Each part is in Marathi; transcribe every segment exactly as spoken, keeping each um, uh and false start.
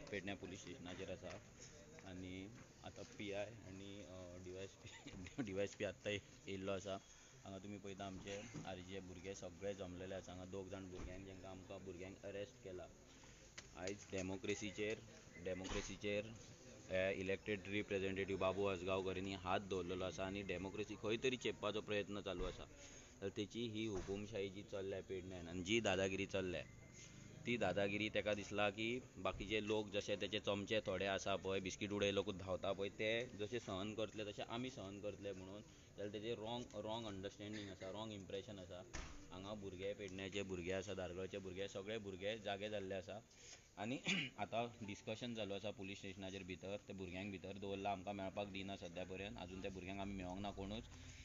पेडण्या पुलीस स्टेशनाचेर आसा आनी आतां पी आय आनी डीवायएसपी डीवायएसपी आत्तां येयल्लो आसा. हांगा तुमी पळयता आमचे आरजे भुरगे सगळे जमलेले आसा. हांगा दोग जाण भुरग्यांक जेंकां आमकां भुरग्यांक अरेस्ट केला. आयज डेमोक्रेसीचेर डेमोक्रेसीचेर इलेक्टेड रिप्रेझेंटेटीव बाबू आजगांवकर यांनी हात दवरलेलो आसा आनी डेमोक्रेसी खंय तरी चेपपाचो प्रयत्न चालू आसा. तर तेची ही हुकुमशाही जी चल्ल्या पेडण्यान आनी जी दादागिरी चल्ल्या ती दादागिरी ताका दिसला की बाकीचे लोक जशे तेचे चमचे थोडे आसा पळय बिस्कीट उडयलोकूच धांवता पळय ते जशे सहन करतले तशे आमी सहन करतले म्हणून जाल्यार तेजेर रॉंग रॉंग अंडरस्टँडींग आसा, रॉंग इम्प्रेशन आसा. हांगा भुरगे पेडण्याचे भुरगे आसा, दारगळचे भुरगे सगळे भुरगे जागे जाल्ले आसा आनी आतां डिस्कशन चालू आसा पुलीस स्टेशनाचेर भितर. ते भुरग्यांक भितर दवरला, आमकां मेळपाक दिना सद्या पर्यंत. आजून त्या भुरग्यांक आमी मेळोंक ना कोणूच.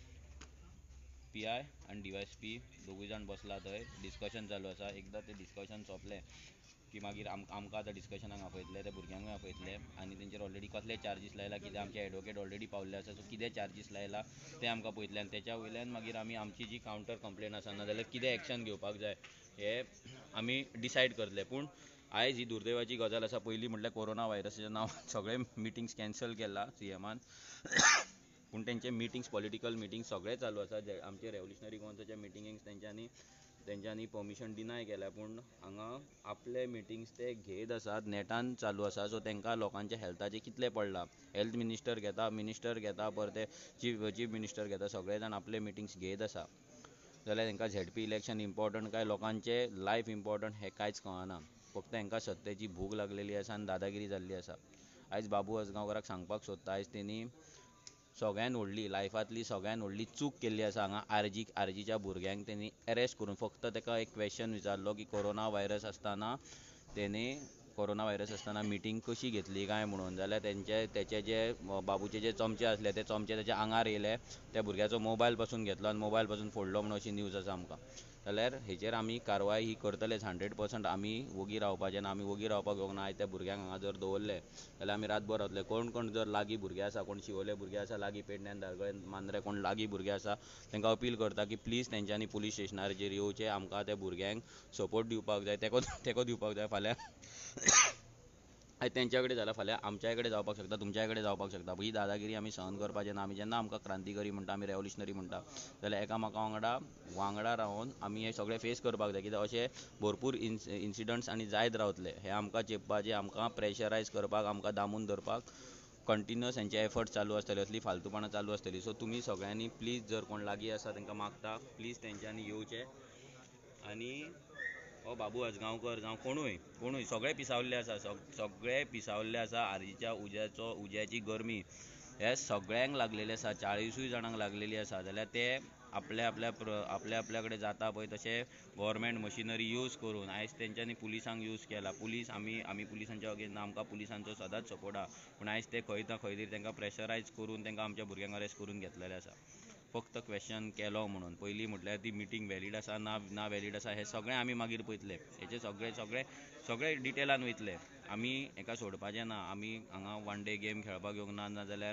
पी आय आनी डीवायएसपी दोगूय जाण बसला थंय, डिस्कशन चालू आसा. एकदां तें डिस्कशन सोंपलें की मागीर आम आमकां आतां डिस्कशनाक आपयतले, त्या भुरग्यांकूय आपयतले आनी तेंचेर ऑलरेडी कसले चार्जीस लायला कित्याक आमचे एडवोकेट ऑलरेडी पावल्ले आसा. सो कितें चार्जीस लायला ते आमकां पळयतले आनी तेच्या वयल्यान मागीर आमी आमची जी कावंटर कंप्लेन आसा ना जाल्यार कितें एक्शन घेवपाक जाय हे आमी डिसायड करतले. पूण आयज ही दुर्दैवाची गजाल आसा. पयलीं म्हटल्यार कोरोना व्हायरसाच्या नांवान सगळे मिटिंग्स कॅन्सल केला सीएमान. पूण तेंचे मिटिंग्स पॉलिटिकल मिटिंग्स सगळे चालू आसा. जे आमचे रेव्होल्युशनरी गोवन्साच्या मिटिंगेक तेंच्यांनी तेंच्यांनी परमिशन डिनाय केल्या. पूण हांगा आपले मिटिंग्स ते घेयत आसात, नेटान चालू आसा. सो तेंकां लोकांच्या हेल्थाचेर कितलें पडलां. हेल्थ मिनिस्टर घेता, मिनिस्टर घेता, परते चीफ चीफ मिनिस्टर घेता, सगळे जाण आपले मिटिंग्स घेयत आसा. जाल्यार तेंकां झेडपी इलेक्शन इम्पॉर्टंट काय लोकांचे लायफ इम्पॉर्टंट हें कांयच कळना. फक्त तांकां सत्तेची भूक लागलेली आसा आनी दादागिरी जाल्ली आसा. आयज बाबू आजगांवकाराक सांगपाक सोदता, आयज तेणी सगळ्यान व्हडली लायफांतली सगळ्यान व्हडली चूक केल्ली आसा. हांगा आरजी आरजीच्या भुरग्यांक तेणी अरेस्ट करून फक्त ताका एक क्वेश्चन विचारलो की कोरोना व्हायरस आसतना तेणी कोरोना व्हायरस आसतना मिटींग कशी घेतली काय म्हणून. जाल्यार तेंचे तेचे जे बाबूचे जे चमचे आसले ते चमचे तेच्या आंगार येयले. त्या भुरग्याचो मोबायल पासून घेतलो आनी मोबायल पासून फोडलो म्हणून अशी न्यूज आसा आमकां. जाल्यार हेचेर आमी कारवाय ही करतलेच हंड्रेड पर्संट. आमी वोगी रावपाचे ना, आमी वोगी रावपाक येवंक ना. आयज त्या भुरग्यांक हांगा जर दवरले जाल्यार आमी रातभर रावतले. कोण कोण जर लागीं भुरगे आसा, कोण शिवोले भुरगे आसा लागीं पेडण्यान दारगळे मांद्रे कोण लागीं भुरगे आसा तांकां अपील करता की प्लीज तेंच्यांनी पुलीस स्टेशनाचेर येवचें. आमकां त्या भुरग्यांक सपोर्ट दिवपाक जाय, तेको तेको दिवपाक जाय. फाल्यां आयज तेंच्या कडेन जाल्यार फाल्यां आमच्या कडेन जावपाक शकता, तुमच्या कडेन जावपाक शकता. ही दादागिरी आमी सहन करपाचें ना. आमी जेन्ना आमकां क्रांतिकारी म्हणटा, आमी रेव्होल्युशनरी म्हणटा जाल्यार एकामेका वांगडा वांगडा रावन आमी हे सगळें फेस करपाक जाय. कित्याक अशे भरपूर इन्स इन्सिडंट्स आनी जायत रावतले. हे आमकां चेपपाचें, आमकां प्रेशरायज करपाक, आमकां दामून धरपाक कंटिन्युअस हेंचे एफर्ट्स चालू आसतले. असली फालतूपणां चालू आसतली. सो तुमी सगळ्यांनी प्लीज जर कोण लागीं आसा तांकां मागता प्लीज तेंच्यांनी येवचें. आनी हो बाबू आजगांवकर जावं कोणूय कोणूय सगळे पिसावल्ले आसा. सगळे पिसावल्ले आसा. आरजीच्या उज्याचो उज्याची गरमी हे सगळ्यांक लागलेली आसा. चाळीसूय जाणांक लागलेली आसा. जाल्यार ते आपल्या आपल्या आपल्या आपल्या कडेन जाता पळय तशें गव्हर्मेंट मशिनरी यूज करून आयज तेंच्यांनी पुलिसांक यूज केला. पुलीस आमी आमी पुलिसांच्या अगेन्स्ट ना, आमकां पुलिसांचो सदांच सपोर्ट आसा. पूण आयज ते खंय ना खंय तरी तेंकां प्रेशरायज करून तेंकां आमच्या भुरग्यांक अरेस्ट करून घेतलेले आसा. फक्त क्वेश्चन केलो म्हणून. पयलीं म्हटल्यार ती मिटींग वॅलीड आसा ना ना वॅलीड आसा हें सगळें आमी मागीर पळयतले. हेचे सगळे सगळे सगळे डिटेलान वयतले. आमी हेका सोडपाचें ना. आमी हांगा वन डे गेम खेळपाक येवंक ना, नाजाल्यार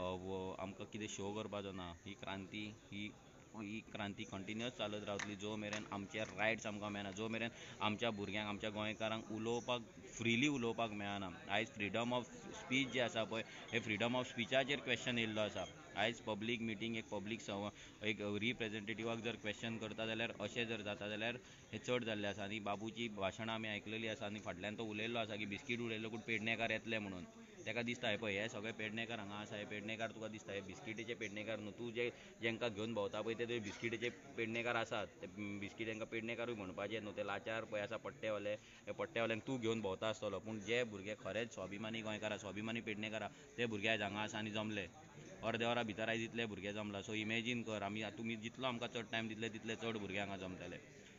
आमकां कितें शो करपाचो ना. ही क्रांती ही ही क्रांती कंटिन्युअस चालत रावतली जो मेरेन आमचे रायट्स आमकां मेळना, जो मेरेन आमच्या भुरग्यांक आमच्या गोंयकारांक उलोवपाक फ्रिली उलोवपाक मेळना. आयज फ्रिडम ऑफ स्पीच जे आसा पळय हे फ्रिडम ऑफ स्पिचाचेर क्वेश्चन येयल्लो आसा. आयज पब्लीक मिटींग एक पब्लीक संव एक रिप्रेझेंटेटिवाक जर क्वेश्चन करता जाल्यार अशें जर जाता जाल्यार हें चड जाल्लें आसा. आनी बाबूची भाशणां आमी आयकलेली आसा आनी फाटल्यान तो उलयल्लो आसा की बिस्कीट उडयलो पेडणेकार येतले म्हणून. ताका दिसता हे पळय हे सगळे पेडणेकार हांगा आसा, हे पेडणेकार तुका दिसता हे बिस्किटीचे पेडणेकार न्हू. तूं जे जेंकां घेवन भोंवता पळय ते बिस्किटीचे पेडणेकार आसात. ते बिस्कीट तांकां पेडणेकारूय म्हणपाचें न्हू. ते लाचार पळय आसा पट्टेवाले, हे पट्टेवाल्यांक तूं घेवन भोंवता आसतलो. पूण जे भुरगे खरेंच स्वाभिमानी गोंयकार स्वाभिमानी पेडणेकार ते भुरगे आयज हांगा आसा आनी जमले. अर्दे वरा भितर आयज इतले भुरगे जमला. सो इमॅजीन कर आमी तुमी जितलो आमकां चड टायम दितले तितले चड भुरगे हांगा जमतले.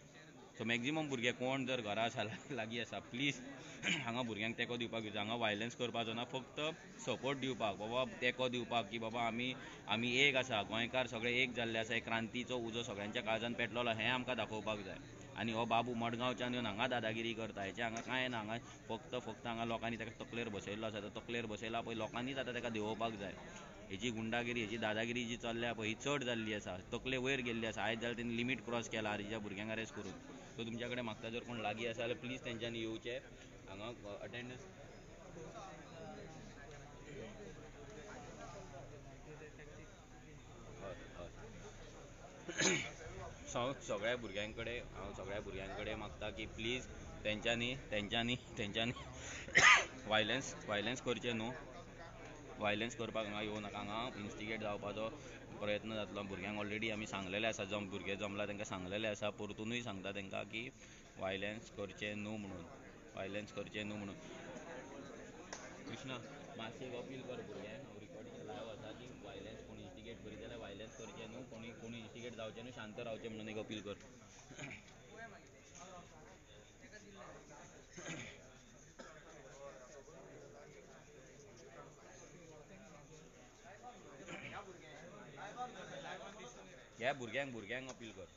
सो मॅक्झिमम भुरगे कोण जर घरा आसा लागीं आसा प्लीज हांगा भुरग्यांक तेको दिवपाक येवचो. हांगा वायलन्स करपाचो ना, फक्त सपोर्ट दिवपाक बाबा तेको दिवपाक की बाबा आमी आमी एक आसा, गोंयकार सगळे एक जाल्ले आसा. क्रांतीचो उजो सगळ्यांच्या काळजान पेटलोलो हें आमकां दाखोवपाक जाय. आनी हो बाबू मडगांवच्यान येवन हांगा दादागिरी करता हेचें हांगा कांय ना. हांगा फक्त फक्त हांगा लोकांनी ताका तकलेर बसयल्लो आसा. तो तकलेर बसयला पळय लोकांनीच आतां ताका देंवोवपाक जाय. हेची गुंडागिरी हेची दादागिरी जी चल्ल्या पळय ही चड जाल्ली आसा. तकले वयर गेल्ली आसा. आयज जाल्यार तेणी लिमीट क्रॉस केला आरजीच्या भुरग्यांक अरेस्ट करून. सो तुमच्या कडेन म्हाका जर कोण लागीं आसा जाल्यार प्लीज तेंच्यांनी येवचें. हांगा अटेंडन्स हांव सगळ्या भुरग्यां कडेन हांव सगळ्या भुरग्यां कडेन मागता की प्लीज तेंच्यांनी तेंच्यांनी तेंच्यांनी वायलंस वायलंस करचें न्हू वायलंस करपाक हांगा येवं नाका हांगा इन्स्टिगेट जावपाचो प्रयत्न जातलो भुरग्यांक ऑलरेडी आमी सांगलेलें आसा जम भुरगे जमला तांकां सांगलेलें आसा परतुनूय सांगता तांकां की वायलंस करचें न्हू म्हणून वायलंस करचें न्हू म्हणून कृष्णा मातशी एक अपील कर भुरग्यांक हांव रिकॉर्डिंग लायव्ह आसा की वायलंस कोण इन्स्टिगेट करीत जाल्यार वायलंस करचें न्हू कोणी कोणी इन्स्टिगेट जावचें न्हू शांत रावचें म्हणून एक अपील कर ह्या भुरग्यांक भुरग्यांक अपील कर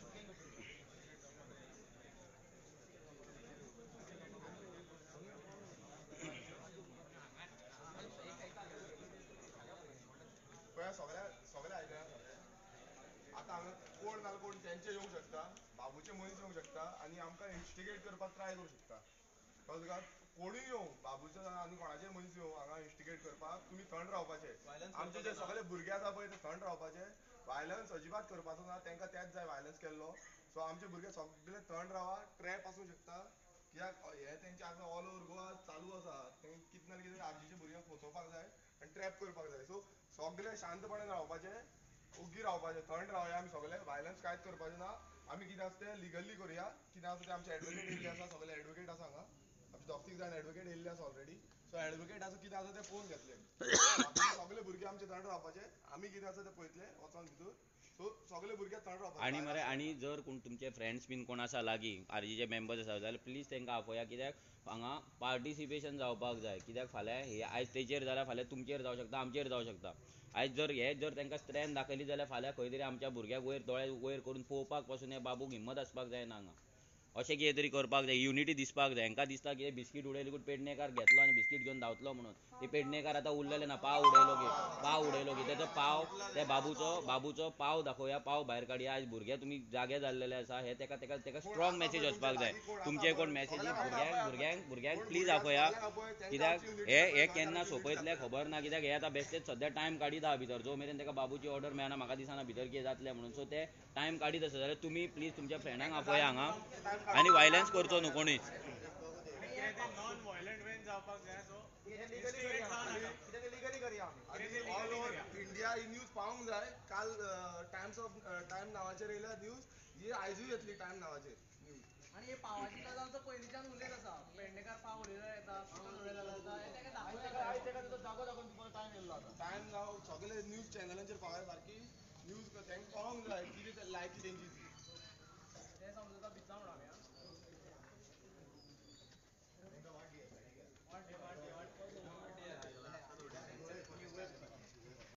सगळ्या सगळ्या आयदनां आतां हांगा कोण नाल्यार कोण तेंचे येवंक शकता बाबूचे मनीस येवंक शकता आनी आमकां इन्स्टिगेट करपाक ट्राय करूंक शकता कळ्ळें तुका कोणूय येवं बाबूचो आनी कोणाचेय मनीस येवं हांगा इन्स्टिगेट करपाक तुमी थंड रावपाचे आमचे जे सगळे भुरगे आसा पळय ते थंड रावपाचे वायलंस अजिबात करपाचो ना तांकां तेंच जाय वायलंस केल्लो सो आमचे भुरगे सगळे थंड रावा ट्रॅप आसूं शकता कित्याक हे तेंचे आतां ऑल ओवर गोवा चालू आसा तें कितें ना कितें आरजीचे भुरग्यांक फसोवपाक जाय आनी ट्रॅप करपाक जाय सो सगळे शांतपणान रावपाचे ओग्गी रावपाचे थंड रावया आमी सगळे वायलंस कांयच करपाचें ना आमी कितें आसा तें लिगली करुया कितें आसा तें आमचे एडवोकेट येयल्ले आसा सगळे एडवोकेट आसा हांगा आमचे दोग तीग जाण एडवोकेट येयल्ले आसा ऑलरेडी सो एडवोकेट आसा कितें आसा तें पळोवन घेतले सगळे भुरगे आमचे थंड रावपाचे आमी कितें आसा तें पळयतले वचोन भितूर सो सगळे भुरगे थंड रावपाचे आनी मरे आनी जर कोण तुमचे फ्रेंड्स बीन कोण आसा लागीं आरजीचे मेंबर्स आसा जाल्यार प्लीज तांकां आपया कित्याक हांगा पार्टिसिपेशन जावपाक जाय कित्याक फाल्यां हे आयज तेचेर जाल्यार फाल्यां तुमचेर जावं शकता आमचेर जावं शकता आयज जर हे जर तांकां स्ट्रेंथ दाखयली जाल्यार फाल्यां खंय तरी आमच्या भुरग्याक वयर दोळे वयर करून पळोवपाक पासून हे बाबूक हिम्मत आसपाक जायना हांगा अशें कितें तरी करपाक जाय युनिटी दिसपाक जाय हांकां दिसता की बिस्कीट उडयली की पेडणेकार घेतलो आनी बिस्कीट घेवन धांवतलो म्हणून ते पेडणेकार आतां उरलेले ना पाव उडयलो की पाव उडयलो की तेजो पाव त्या बाबूचो बाबूचो पाव दाखोवया पाव भायर काडया आयज भुरगे तुमी जागे जाल्लेले आसा हे तेका तेका तेका स्ट्रॉंग मॅसेज वचपाक जाय तुमचे कोण मॅसेजी भुरग्यांक भुरग्यांक भुरग्यांक प्लीज आपया कित्याक हे हे केन्ना सोंपयतले खबर ना कित्याक हे आतां बेश्टेच सद्या टायम काडीत आहा भितर जो मेरेन तेका बाबूची ऑर्डर मेळना म्हाका दिसना भितर कितें जातलें म्हणून सो ते टायम काडीत आसा जाल्यार तुमी प्लीज तुमच्या फ्रेंडांक आपया हांगा आनी वायलंस करचो न्हू कोणीच नॉन व्हायलंट वेन जावपाक जाय सो लिगली करया आमी ऑल ओव्हर इंडिया ही न्यूज पावूंक जाय काल टायम्स ऑफ टायम नांवाचेर येयल्या न्यूज ही आयजूय येतली टायम नांवाचेर न्यूज आनी हे पावाची गजाल तो पयलींच्यान उलयत आसा पेडणेकार पाव उडयलो येता चिकन उडयलो येता हे तेका दाखोवया आयज तेका तो जागो दाखोवन दिवपाचो टायम येयल्लो आतां टायम जावं सगळे न्यूज चॅनलांचेर पावया सारकी न्यूज तांकां पावोंक जाय कितें लायकी तेंची ती ते समजता भिता म्हणून